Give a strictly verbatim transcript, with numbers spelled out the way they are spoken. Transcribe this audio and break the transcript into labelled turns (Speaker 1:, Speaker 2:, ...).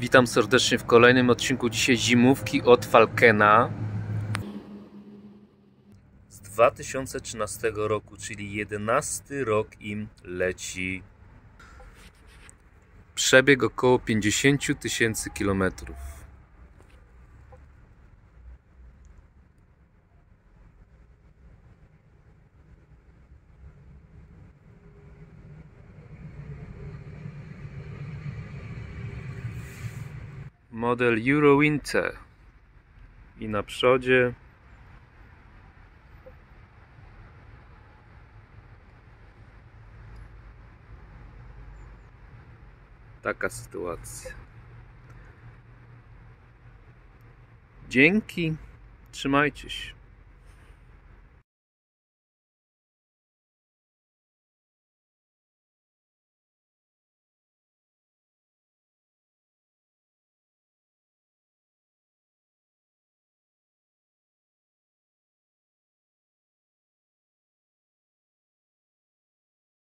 Speaker 1: Witam serdecznie w kolejnym odcinku. Dzisiaj zimówki od Falkena z dwa tysiące trzynastego roku, czyli jedenasty rok im leci. Przebieg około pięćdziesiąt tysięcy kilometrów. Model Eurowinter i na przodzie taka sytuacja. Dzięki, trzymajcie się.